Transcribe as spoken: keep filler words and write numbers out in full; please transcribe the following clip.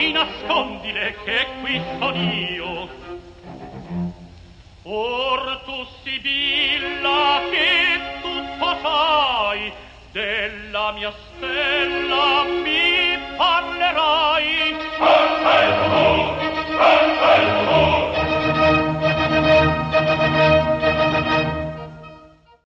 Di nascondile che qui son io. Or tu Sibilla che tutto sai, della mia stella mi parlerai.